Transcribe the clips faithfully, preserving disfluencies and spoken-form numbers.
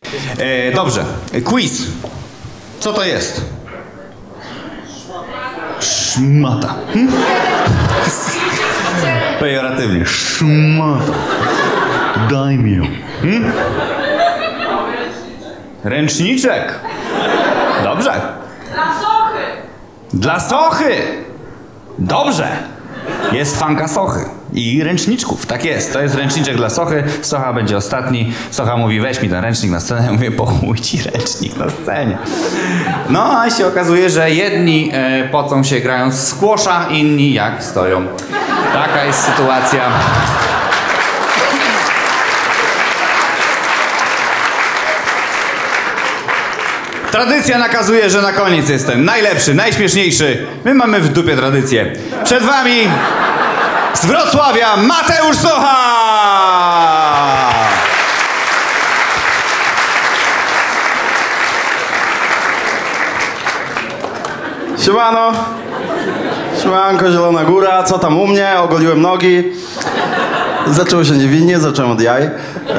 E, dobrze, quiz. Co to jest? Szmata. Hm? Pejoratywnie. Szmata. Daj mi ją. Hm? Ręczniczek. Dobrze. Dla sochy. Dla sochy. Dobrze. Jest fanka sochy i ręczniczków. Tak jest, to jest ręczniczek dla sochy. Socha będzie ostatni. Socha mówi, weź mi ten ręcznik na scenę. Ja mówię, po chuj ci ręcznik na scenie. No a się okazuje, że jedni e, pocą się grając w squasha, inni jak stoją. Taka jest sytuacja. Tradycja nakazuje, że na koniec jestem najlepszy, najśmieszniejszy. My mamy w dupie tradycję. Przed wami z Wrocławia Mateusz Socha! Siemano. Siemanko, Zielona Góra. Co tam u mnie? Ogoliłem nogi. Zaczęło się niewinnie, zacząłem od jaj. E...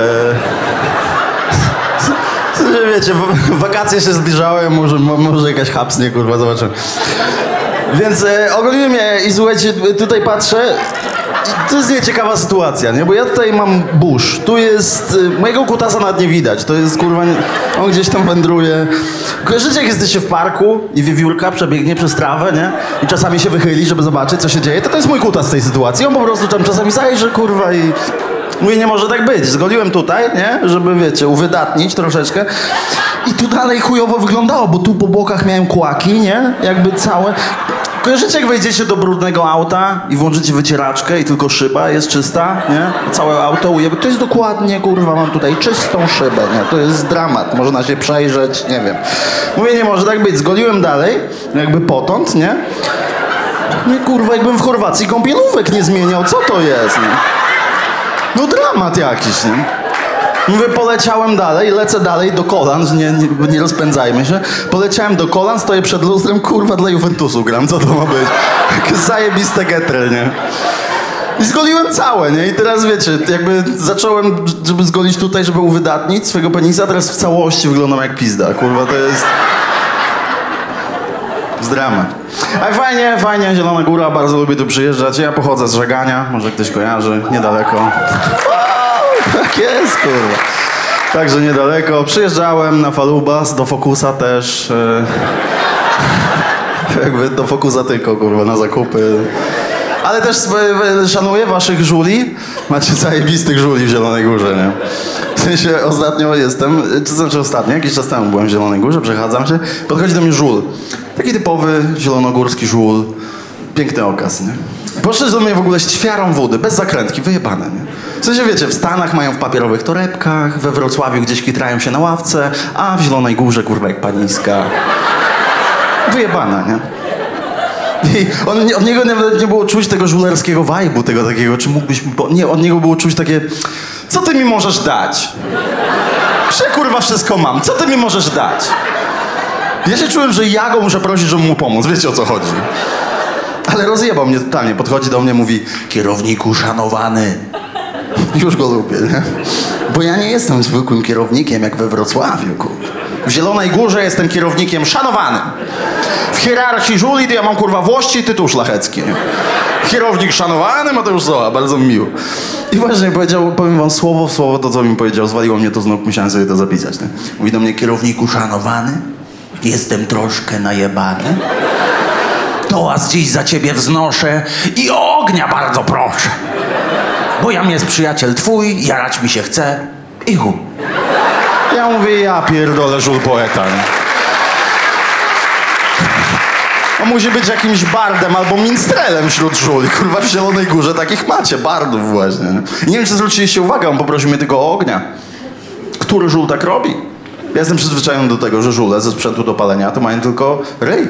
Wiecie, wakacje się zbliżały, może, może jakaś hapsnie, kurwa, zobaczymy. Więc e, ogoliłem je i słuchajcie, tutaj patrzę, to jest nieciekawa sytuacja, nie? Bo ja tutaj mam burz, tu jest, e, mojego kutasa nawet nie widać, to jest, kurwa, nie, on gdzieś tam wędruje. Kojarzycie, jak jesteście w parku i wiewiórka przebiegnie przez trawę, nie? I czasami się wychyli, żeby zobaczyć, co się dzieje, to to jest mój kutas w tej sytuacji, on po prostu tam czasami zajrzy, kurwa, i... Mówię, nie może tak być. Zgoliłem tutaj, nie? Żeby, wiecie, uwydatnić troszeczkę. I tu dalej chujowo wyglądało, bo tu po bokach miałem kłaki, nie? Jakby całe... Kojarzycie, jak wejdziecie do brudnego auta i włączycie wycieraczkę i tylko szyba jest czysta, nie? Całe auto ujeby. To jest dokładnie, kurwa, mam tutaj czystą szybę, nie? To jest dramat. Można się przejrzeć, nie wiem. Mówię, nie może tak być. Zgoliłem dalej, jakby potąd, nie? Nie, kurwa, jakbym w Chorwacji kąpielówek nie zmieniał. Co to jest, nie? No dramat jakiś, nie? Mówię, poleciałem dalej, lecę dalej do kolan, nie, nie, nie rozpędzajmy się. Poleciałem do kolan, stoję przed lustrem, kurwa, dla Juventusu gram, co to ma być? Jakie zajebiste getrel, nie? I zgoliłem całe, nie? I teraz wiecie, jakby zacząłem, żeby zgolić tutaj, żeby uwydatnić swojego penisa, teraz w całości wyglądam jak pizda, kurwa, to jest... Z dramat. Ale fajnie, fajnie, Zielona Góra, bardzo lubię tu przyjeżdżać. Ja pochodzę z Żegania, może ktoś kojarzy, niedaleko. Tak jest, kurwa. Także niedaleko. Przyjeżdżałem na Falubas, do Focusa też. Jakby do Focusa tylko, kurwa, na zakupy. Ale też szanuję waszych żuli. Macie zajebistych żuli w Zielonej Górze, nie? W sensie ostatnio jestem, to znaczy ostatnio, jakiś czas temu byłem w Zielonej Górze, przechadzam się, podchodzi do mnie żul. Taki typowy zielonogórski żul. Piękny okaz, nie? Poszedł do mnie w ogóle z ćwiarą wody, bez zakrętki, wyjebane, nie? W sensie, wiecie, w Stanach mają w papierowych torebkach, we Wrocławiu gdzieś kitrają się na ławce, a w Zielonej Górze, kurwa, jak paniska. Wyjebana, nie? I on, od niego nie, nie było czuć tego żulerskiego vibe'u, tego takiego, czy mógłbyś mi... Po... Nie, od niego było czuć takie... Co ty mi możesz dać? Prze kurwa wszystko mam, co ty mi możesz dać? Ja się czułem, że ja go muszę prosić, żeby mu pomóc, wiecie o co chodzi. Ale rozjebał mnie totalnie, podchodzi do mnie, mówi: kierowniku szanowany. Już go lubię, nie? Bo ja nie jestem zwykłym kierownikiem jak we Wrocławiu, kurwa. W Zielonej Górze jestem kierownikiem szanowanym. W hierarchii żuli to ja mam, kurwa, włości i tytuł szlachecki. Kierownik szanowany, Mateusz Socha, bardzo mi miło. I właśnie powiedział, powiem wam słowo w słowo to, co mi powiedział. Zwaliło mnie to znów, musiałem sobie to zapisać, nie? Mówi do mnie: kierowniku szanowany, jestem troszkę najebany. Tołaz dziś za ciebie wznoszę i o ognia bardzo proszę. Bo jam jest przyjaciel twój, jarać mi się chce i hu. Ja mówię, ja pierdolę, żul poeta, nie? On musi być jakimś bardem albo minstrelem wśród żuli. Kurwa, w Zielonej Górze takich macie, bardów właśnie. Nie, nie wiem, czy zwróciliście uwagę, on poprosił mnie tylko o ognia. Który żul tak robi? Ja jestem przyzwyczajony do tego, że żule ze sprzętu do palenia to mają tylko ryj.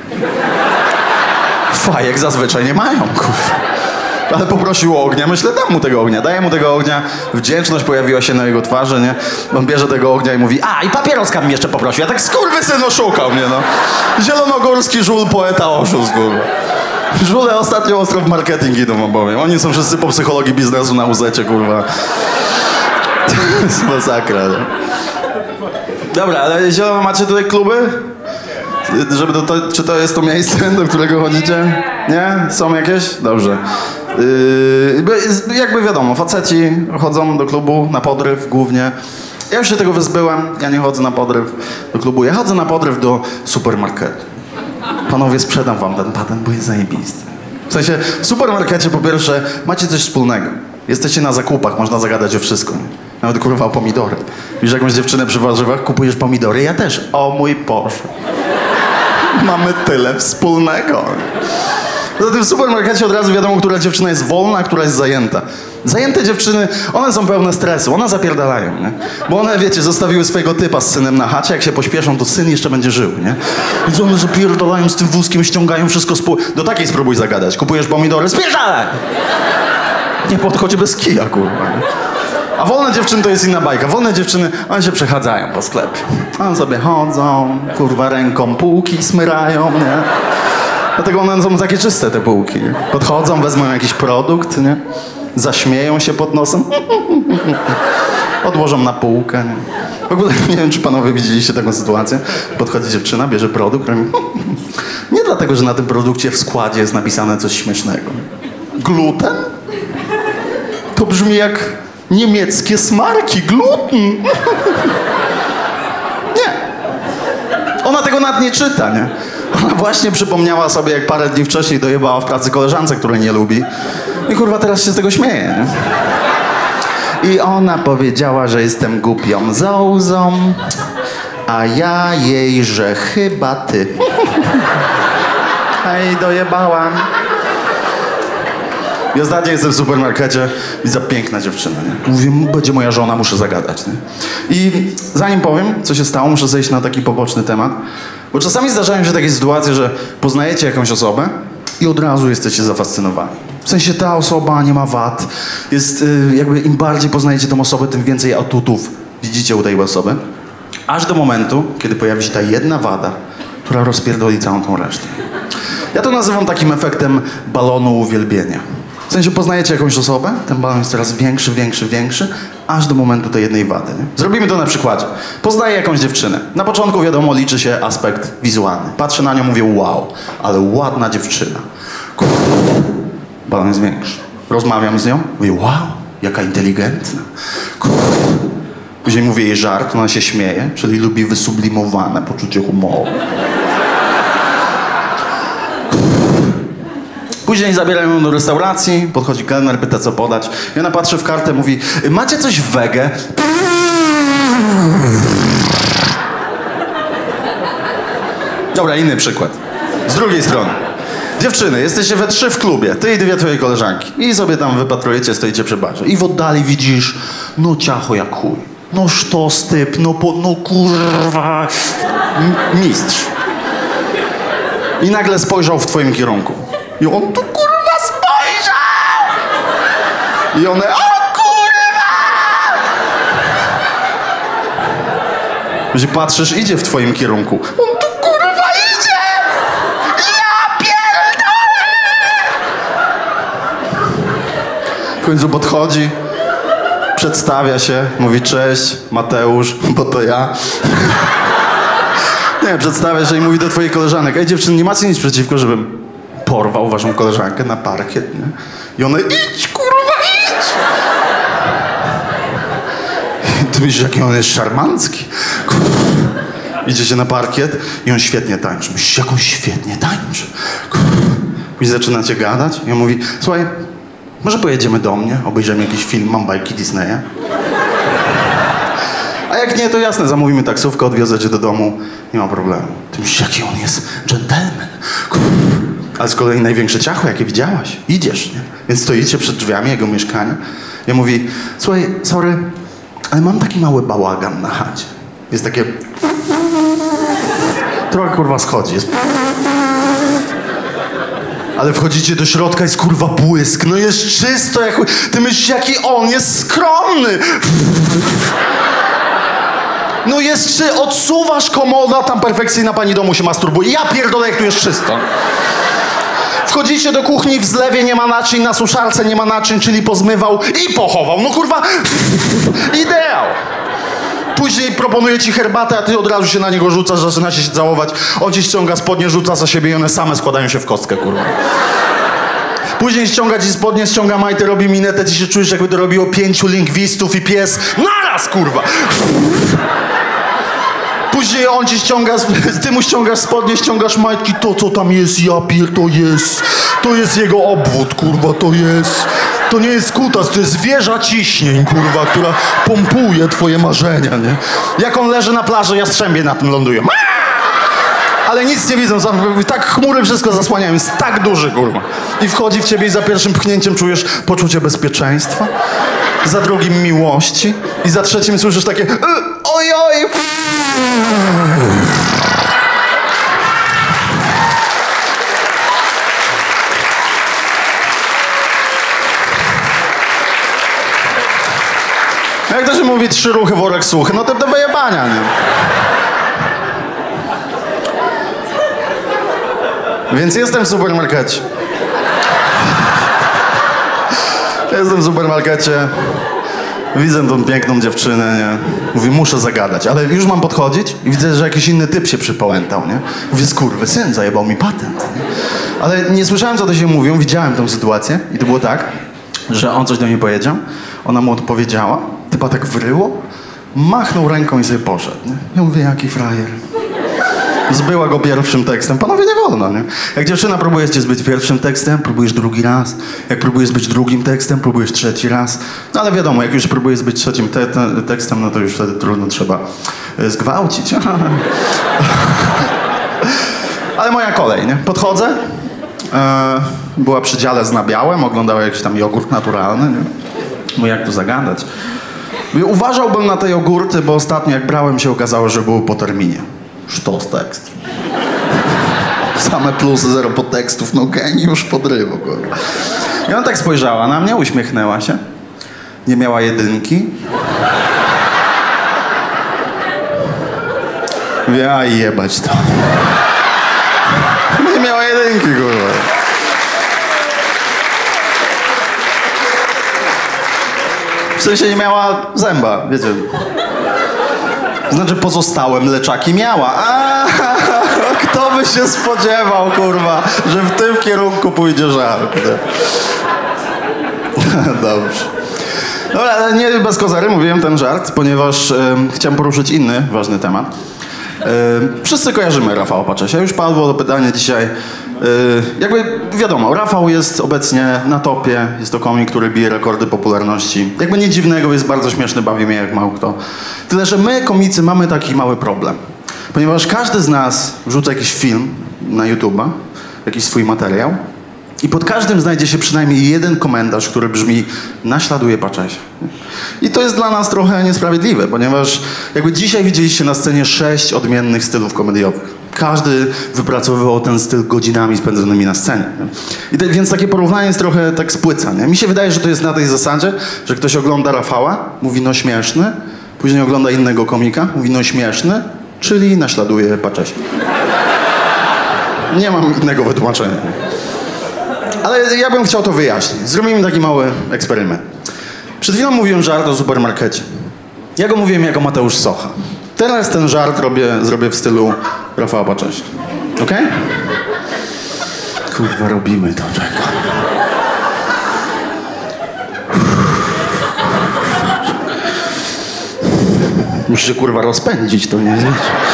Fajek zazwyczaj nie mają, kurwa. Ale poprosił o ognia, myślę, dam mu tego ognia, daję mu tego ognia. Wdzięczność pojawiła się na jego twarzy, nie? On bierze tego ognia i mówi: a, i papieroska mi jeszcze poprosił. Ja tak, skurwysyn, oszukał mnie, no. Zielonogórski żul, poeta, oszust, kurwa. Żule ostatnio ostro w marketing idą, obowiem. Oni są wszyscy po psychologii biznesu na uzecie, kurwa. To jest masakra, nie? Dobra, ale Zielona, macie tutaj kluby? Żeby to, to, czy to jest to miejsce, do którego chodzicie? Nie? Są jakieś? Dobrze. Yy, jakby wiadomo, faceci chodzą do klubu na podryw głównie. Ja już się tego wyzbyłem, ja nie chodzę na podryw do klubu, ja chodzę na podryw do supermarketu. Panowie, sprzedam wam ten patent, bo jest zajebisty. W sensie, w supermarkecie po pierwsze macie coś wspólnego. Jesteście na zakupach, można zagadać o wszystko. Nawet kurwa o pomidory. Widzisz jakąś dziewczynę przy warzywach, kupujesz pomidory, ja też. O mój Boże. Mamy tyle wspólnego. Poza tym w supermarkecie od razu wiadomo, która dziewczyna jest wolna, a która jest zajęta. Zajęte dziewczyny, one są pełne stresu, one zapierdalają, nie? Bo one, wiecie, zostawiły swojego typa z synem na chacie, jak się pośpieszą, to syn jeszcze będzie żył, nie? Więc one zapierdalają z tym wózkiem, ściągają wszystko z pół... Do takiej spróbuj zagadać. Kupujesz pomidory, spierdalaj! Nie podchodź bez kija, kurwa. Nie? A wolne dziewczyny to jest inna bajka. Wolne dziewczyny, one się przechadzają po sklepie. One sobie chodzą, kurwa, ręką półki smyrają, nie? Dlatego one są takie czyste, te półki. Podchodzą, wezmą jakiś produkt, nie? Zaśmieją się pod nosem. Odłożą na półkę, nie? W ogóle nie wiem, czy panowie widzieliście taką sytuację. Podchodzi dziewczyna, bierze produkt, robi... Nie dlatego, że na tym produkcie w składzie jest napisane coś śmiesznego. Gluten? To brzmi jak niemieckie smarki. Gluten! Nie. Ona tego nawet nie czyta, nie? Ona właśnie przypomniała sobie, jak parę dni wcześniej dojebała w pracy koleżance, której nie lubi. I kurwa teraz się z tego śmieje, nie? I ona powiedziała, że jestem głupią zołzą, a ja jej, że chyba ty. Hej, dojebałam. I ostatnio jestem w supermarkecie i za piękna dziewczyna, nie? Mówię, będzie moja żona, muszę zagadać, nie? I zanim powiem, co się stało, muszę zejść na taki poboczny temat. Bo czasami zdarzają się takie sytuacje, że poznajecie jakąś osobę i od razu jesteście zafascynowani. W sensie ta osoba nie ma wad. Jest, yy, jakby im bardziej poznajecie tą osobę, tym więcej atutów widzicie u tej osoby. Aż do momentu, kiedy pojawi się ta jedna wada, która rozpierdoli całą tą resztę. Ja to nazywam takim efektem balonu uwielbienia. W sensie poznajecie jakąś osobę, ten balon jest coraz większy, większy, większy, aż do momentu tej jednej wady. Nie? Zrobimy to na przykładzie. Poznaję jakąś dziewczynę. Na początku, wiadomo, liczy się aspekt wizualny. Patrzę na nią, mówię, wow, ale ładna dziewczyna. Kur... Balon jest większy. Rozmawiam z nią, mówię, wow, jaka inteligentna. Kur... Później mówię jej żart, ona się śmieje, czyli lubi wysublimowane poczucie humoru. Później zabierają ją do restauracji, podchodzi kelner, pyta co podać. I ona patrzy w kartę, mówi, macie coś w wege? Dobra, inny przykład. Z drugiej strony. Dziewczyny, jesteście we trzy w klubie, ty i dwie twoje koleżanki. I sobie tam wypatrujecie, stoicie przy barze. I w oddali widzisz, no ciacho jak chuj. No sztos typ, no po, no kurwa. M- mistrz. I nagle spojrzał w twoim kierunku. I on tu kurwa spojrzał! I one, o kurwa! Że patrzysz, idzie w twoim kierunku. On tu kurwa idzie! Ja pierdolę! W końcu podchodzi, przedstawia się, mówi cześć, Mateusz, bo to ja. Nie, przedstawia się i mówi do twojej koleżanek, ej dziewczyny, nie macie nic przeciwko, żebym porwał waszą koleżankę na parkiet, nie? I one, idź, kurwa, idź! I ty myślisz, jaki on jest szarmancki. Kurwa. Idziecie na parkiet i on świetnie tańczy. Myślisz, jak on świetnie tańczy. Kurwa. I zaczynacie gadać i on mówi, słuchaj, może pojedziemy do mnie, obejrzymy jakiś film, mam bajki Disneya. A jak nie, to jasne, zamówimy taksówkę, odwiozę cię do domu, nie ma problemu. Ty myślisz, jaki on jest dżentelmen. Kurwa. Ale z kolei największe ciacho, jakie widziałaś. Idziesz, nie? Więc stoicie przed drzwiami jego mieszkania. Ja mówi, słuchaj, sorry, ale mam taki mały bałagan na chacie. Jest takie... Trochę kurwa schodzi. Jest... Ale wchodzicie do środka, jest kurwa błysk. No jest czysto, jak... Ty myślisz, jaki on jest skromny. No jest czy odsuwasz komoda, tam perfekcyjna pani domu się masturbuje. Ja pierdolę, jak tu jest czysto. Wchodzicie do kuchni, w zlewie nie ma naczyń, na suszarce nie ma naczyń, czyli pozmywał i pochował. No kurwa, ideał. Później proponuje ci herbatę, a ty od razu się na niego rzucasz, zaczyna się całować. On ci ściąga spodnie, rzuca za siebie i one same składają się w kostkę, kurwa. Później ściąga ci spodnie, ściąga majtę, robi minetę, ty się czujesz, jakby to robiło pięciu lingwistów i pies. Naraz, kurwa! Później on ci ściąga, ty mu ściągasz spodnie, ściągasz majtki, to co tam jest, ja pier, to jest, to jest jego obwód, kurwa, to jest, to nie jest kutas, to jest wieża ciśnień, kurwa, która pompuje twoje marzenia, nie? Jak on leży na plaży, jastrzębie na tym lądują. Ale nic nie widzą, tak chmury wszystko zasłaniają, jest tak duży, kurwa. I wchodzi w ciebie i za pierwszym pchnięciem czujesz poczucie bezpieczeństwa, za drugim miłości i za trzecim słyszysz takie oj, oj. Jak to się mówi, trzy ruchy, worek suchy, no to do wyjebania, nie? Więc jestem w supermarkecie. Jestem w supermarkecie. Widzę tą piękną dziewczynę, nie? Mówię, muszę zagadać, ale już mam podchodzić i widzę, że jakiś inny typ się przypałętał, nie? Mówię, skurwysyn, zajebał mi patent, nie? Ale nie słyszałem, co to się mówią, widziałem tę sytuację i to było tak, że on coś do mnie powiedział, ona mu odpowiedziała, typa tak wryło, machnął ręką i sobie poszedł, nie? Ja mówię, jaki frajer. Zbyła go pierwszym tekstem. Panowie, nie wolno, nie? Jak dziewczyna próbuje cię zbyć pierwszym tekstem, próbujesz drugi raz. Jak próbujesz być drugim tekstem, próbujesz trzeci raz. No ale wiadomo, jak już próbujesz być trzecim te te tekstem, no to już wtedy trudno, trzeba zgwałcić. Ale moja kolej, nie? Podchodzę. E, była przy dziale z nabiałem, oglądała jakiś tam jogurt naturalny, nie? Mówię, jak tu zagadać? Mówię, uważałbym na te jogurty, bo ostatnio jak brałem, się okazało, że były po terminie. Sztos tekst. Same plusy, zero podtekstów, no geniusz podrywu, kurwa. I ona tak spojrzała na mnie, uśmiechnęła się. Nie miała jedynki. Mówię, a jebać to. Nie miała jedynki, kurwa. W sensie nie miała zęba, wiecie. Znaczy pozostałe mleczaki miała. A, kto by się spodziewał, kurwa, że w tym kierunku pójdzie żart. Dobrze. Dobra, ale nie bez kozery mówiłem ten żart, ponieważ e, chciałem poruszyć inny ważny temat. E, wszyscy kojarzymy Rafała Paczesia. Już padło to pytanie dzisiaj. E, jakby wiadomo, Rafał jest obecnie na topie. Jest to komik, który bije rekordy popularności. Jakby nic dziwnego, jest bardzo śmieszny, bawi mnie jak mało kto. Tyle, że my, komicy, mamy taki mały problem. Ponieważ każdy z nas wrzuca jakiś film na YouTube'a, jakiś swój materiał i pod każdym znajdzie się przynajmniej jeden komentarz, który brzmi naśladuje Paczesia. I to jest dla nas trochę niesprawiedliwe, ponieważ jakby dzisiaj widzieliście na scenie sześć odmiennych stylów komediowych. Każdy wypracowywał ten styl godzinami spędzonymi na scenie. I te, więc takie porównanie jest trochę tak spłyca, nie? Mi się wydaje, że to jest na tej zasadzie, że ktoś ogląda Rafała, mówi no śmieszny, później ogląda innego komika, mówi no śmieszny, czyli naśladuje Paczesia. Nie mam innego wytłumaczenia. Ale ja bym chciał to wyjaśnić. Zrobimy taki mały eksperyment. Przed chwilą mówiłem żart o supermarkecie. Ja go mówiłem jako Mateusz Socha. Teraz ten żart robię, zrobię w stylu Rafała Paczesia. Okej? Okay? Kurwa, robimy to, czekaj. Muszę się, kurwa, rozpędzić, to nie?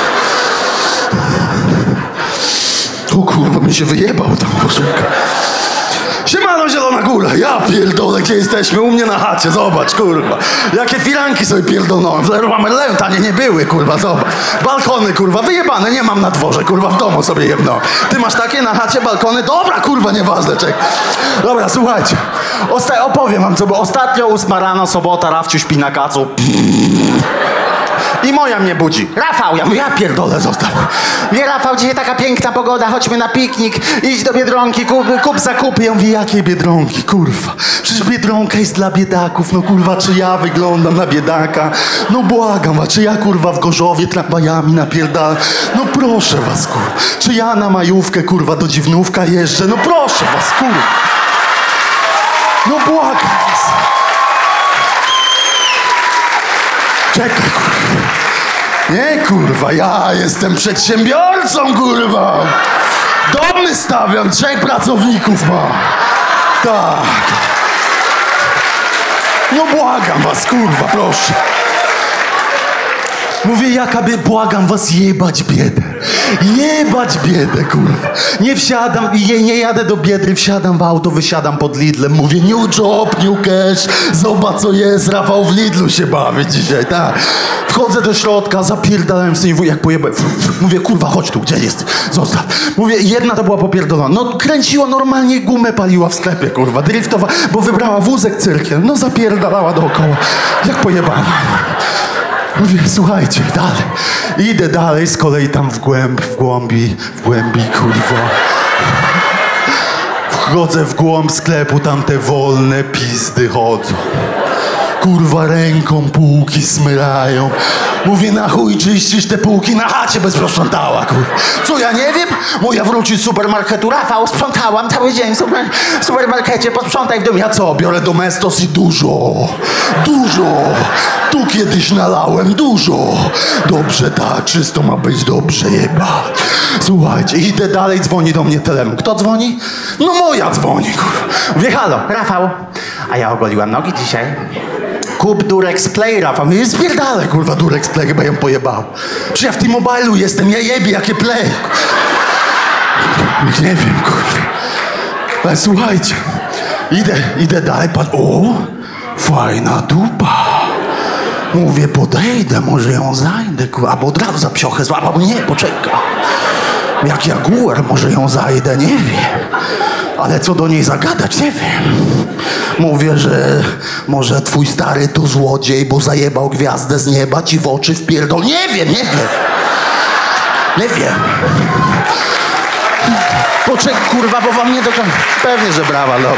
O kurwa, mi się wyjebał tam, poczekaj. Siemano, Zielona Góra, ja pierdolę, gdzie jesteśmy? U mnie na chacie, zobacz, kurwa. Jakie firanki sobie pierdolnąłem, w Leroy Merlin tanie nie były, kurwa, zobacz. Balkony, kurwa, wyjebane, nie mam na dworze, kurwa, w domu sobie jedno. Ty masz takie na chacie balkony? Dobra, kurwa, nieważne, czek. Dobra, słuchajcie, Osta opowiem wam co, bo ostatnio ósma rano, sobota, Rafciu śpi na kacu. I moja mnie budzi. Rafał, ja mówię, ja pierdolę, zostaw. Nie, Rafał, dzisiaj taka piękna pogoda, chodźmy na piknik, idź do Biedronki, kup, kup zakupy. Ja mówię, jakiej Biedronki, kurwa? Przecież Biedronka jest dla biedaków, no kurwa, czy ja wyglądam na biedaka? No błagam, a czy ja, kurwa, w Gorzowie tramwajami napierdalam? No proszę was, kurwa. Czy ja na majówkę, kurwa, do Dziwnówka jeżdżę? No proszę was, kurwa. No błagam was. Czekaj, kurwa. Nie, kurwa, ja jestem przedsiębiorcą, kurwa. Domy stawiam, trzech pracowników ma. Tak. No błagam was, kurwa, proszę. Mówię, jakaby, błagam was, jebać biedę. Jebać biedę, kurwa. Nie wsiadam, nie, nie jadę do Biedry, wsiadam w auto, wysiadam pod Lidlem. Mówię, new job, new cash, zobacz co jest, Rafał w Lidlu się bawi dzisiaj, tak. Wchodzę do środka, zapierdalałem z tym, jak pojebałem. Mówię, kurwa, chodź tu, gdzie jest? Zostaw. Mówię, jedna to była popierdolona. No kręciła normalnie, gumę paliła w sklepie, kurwa, driftowa, bo wybrała wózek cyrkiem. No zapierdalała dookoła, jak pojebana. Mówię, słuchajcie, dalej. Idę dalej, z kolei tam w głęb, w głębi, w głębi, kurwa. Wchodzę w głąb sklepu, tam te wolne pizdy chodzą. Kurwa, ręką półki smyrają. Mówię, na chuj czyścisz te półki, na chacie bez sprzątała, kurwa. Co, ja nie wiem? Moja wróci z supermarketu. Rafał, sprzątałam cały dzień w super, supermarkecie, posprzątaj w domu. Ja co, biorę Domestos i dużo, dużo. Tu kiedyś nalałem dużo. Dobrze, tak, czysto ma być, dobrze, jeba. Słuchajcie, idę dalej, dzwoni do mnie telefon. Kto dzwoni? No moja dzwoni, kurwa. Mówię, halo, Rafał. A ja ogoliłam nogi dzisiaj. Kup Durex Play, Rafał. Mówię, spierdalaj, kurwa, Durex Play, chyba ją pojebał. Przecież ja w tym mobilu jestem, ja jebie, jakie Play. Nie wiem, kurwa. Ale słuchajcie, idę, idę dalej, pan... O, fajna dupa. Mówię, podejdę, może ją zajdę, kurwa, albo od razu za psiochę złapał. Nie, poczekaj. Jak jaguar, może ją zajdę, nie wiem. Ale co do niej zagadać, nie wiem. Mówię, że może twój stary to złodziej, bo zajebał gwiazdę z nieba, ci w oczy wpierdol. Nie wiem, nie wiem. Nie wiem. Poczekaj, kurwa, bo wam nie do końca. Pewnie, że brawa, dobra.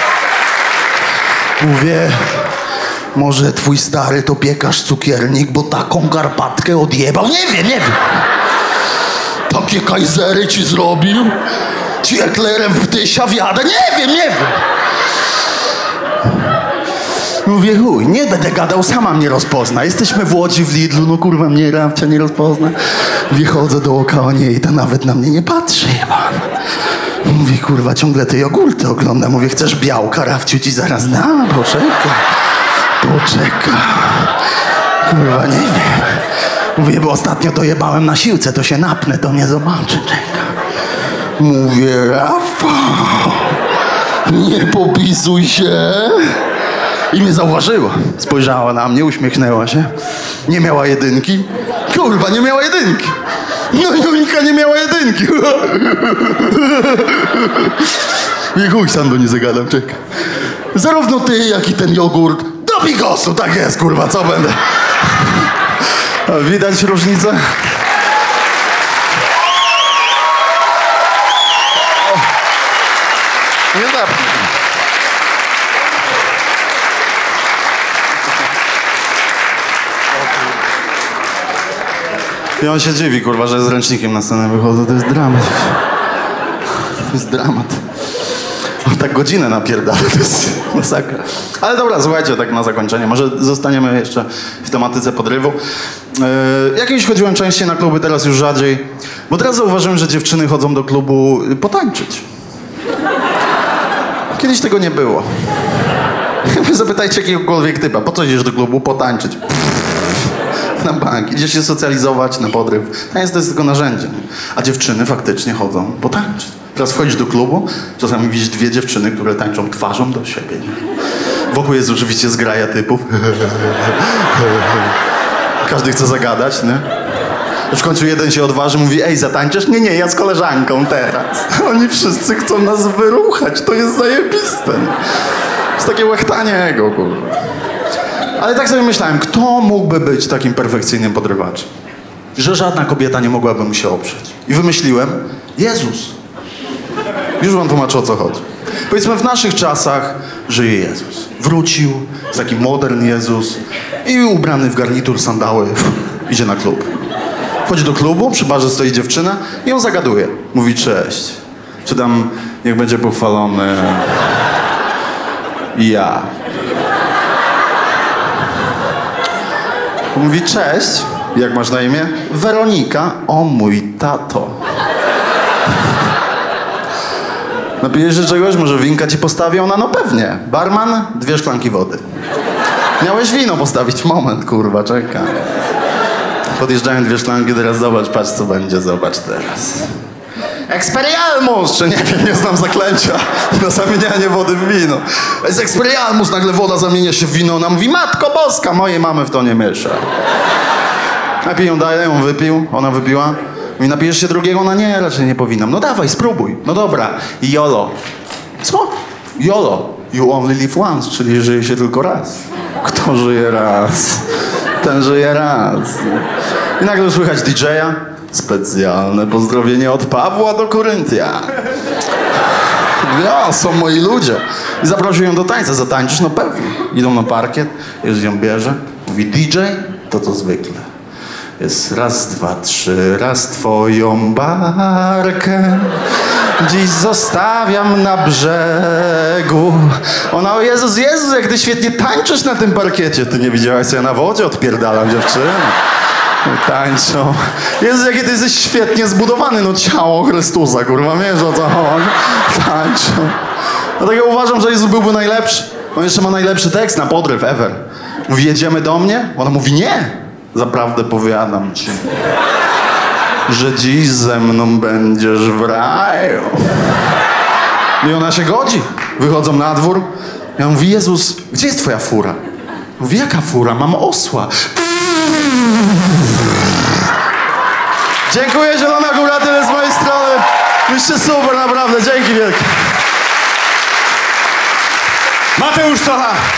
Mówię, może twój stary to piekarz cukiernik, bo taką garbatkę odjebał. Nie wiem, nie wiem. Takie kajzery ci zrobił? Ci eklerem w tysia wjadę? Nie wiem, nie wiem. Mówię, chuj, nie będę gadał, sama mnie rozpozna. Jesteśmy w Łodzi, w Lidlu, no kurwa, mnie Rafcia nie rozpozna. Wychodzę dookoła niej i ta nawet na mnie nie patrzy chyba. Mówię, kurwa, ciągle te jogurty ogląda. Mówię, chcesz białka, Rafciu ci zaraz dam, poczekaj. Poczekaj. Kurwa, nie wiem. Mówię, bo ostatnio to jebałem na siłce, to się napnę, to nie zobaczy. Czekaj. Mówię, Rafał, nie popisuj się. I mnie zauważyła. Spojrzała na mnie, uśmiechnęła się. Nie miała jedynki. Kurwa, nie miała jedynki. No Julika nie miała jedynki. I chuj, sam do niej zagadam, czekaj. Zarówno ty, jak i ten jogurt do bigosu, tak jest, kurwa, co będę. A widać różnicę? Nie zapnij. I on się dziwi, kurwa, że z ręcznikiem na scenę wychodzę. To jest dramat. To jest dramat. On tak godzinę napierdala, to jest masakra. Ale dobra, słuchajcie, tak na zakończenie. Może zostaniemy jeszcze w tematyce podrywu. Yy, jak kiedyś chodziłem częściej na kluby, teraz już rzadziej. Bo teraz zauważyłem, że dziewczyny chodzą do klubu potańczyć. Kiedyś tego nie było. Zapytajcie jakiegokolwiek typa, po co idziesz do klubu? Potańczyć. Na bank. Idziesz się socjalizować, na podryw. Taniec to jest tylko narzędzie. A dziewczyny faktycznie chodzą potańczyć. Teraz wchodzisz do klubu, czasami widzisz dwie dziewczyny, które tańczą twarzą do siebie. Wokół jest oczywiście zgraja typów. Każdy chce zagadać, nie? W końcu jeden się odważy, mówi, ej, zatańczysz? Nie, nie, ja z koleżanką teraz. Oni wszyscy chcą nas wyruchać, to jest zajebiste. To jest takie łechtanie ego, kurwa. Ale tak sobie myślałem, kto mógłby być takim perfekcyjnym podrywaczem? Że żadna kobieta nie mogłaby mu się oprzeć. I wymyśliłem, Jezus. Już wam tłumaczę, o co chodzi. Powiedzmy, w naszych czasach żyje Jezus. Wrócił, jest taki modern Jezus i ubrany w garnitur, sandały, idzie na klub. Wchodzi do klubu, przy barze stoi dziewczyna i ją zagaduje. Mówi, cześć. Czy tam, niech będzie pochwalony ja. Mówi, cześć. Jak masz na imię? Weronika. O mój tato. Napijesz się czegoś? Może winka ci postawi? Ona, no pewnie. Barman, dwie szklanki wody. Miałeś wino postawić. Moment, kurwa, czekaj. Podjeżdżają dwie szklanki, teraz zobacz, patrz co będzie, zobacz teraz. Expelliarmus! Czy nie wiem, nie znam zaklęcia na zamienianie wody w wino. Jest Expelliarmus, nagle woda zamienia się w wino. Ona mówi, Matko Boska, mojej mamy w to nie miesza. Napiją, daję, on wypił, ona wypiła. Mówi, napijesz się drugiego? Ona, nie, raczej nie powinnam. No dawaj, spróbuj. No dobra, YOLO. Co? YOLO. You only live once, czyli żyje się tylko raz. Kto żyje raz? Ten żyje raz. I nagle słychać D J-a. Specjalne pozdrowienie od Pawła do Koryntia. Ja, są moi ludzie. I zaprosił ją do tańca. Zatańczysz? No pewnie. Idą na parkiet, już ją bierze. Mówi, D J, to to zwykle. Jest raz, dwa, trzy, raz twoją barkę dziś zostawiam na brzegu. Ona, o Jezus, Jezus, jak ty świetnie tańczysz na tym parkiecie. Ty nie widziałaś, co ja na wodzie odpierdalam, dziewczyny. Tańczą. Jezu, jakie ty jesteś świetnie zbudowany, no ciało Chrystusa, kurwa, wiesz o co chodzi? Tańczą. Dlatego uważam, że Jezus byłby najlepszy. On jeszcze ma najlepszy tekst na podryw ever. Mówi, jedziemy do mnie? Ona mówi, nie. Zaprawdę powiadam ci, że dziś ze mną będziesz w raju. I ona się godzi. Wychodzą na dwór. Ja mówię, Jezus, gdzie jest twoja fura? Mówi, jaka fura? Mam osła. Dziękuję, Zielona Góra, tyle z mojej strony. Byście super, naprawdę. Dzięki wielkie. Mateusz Socha.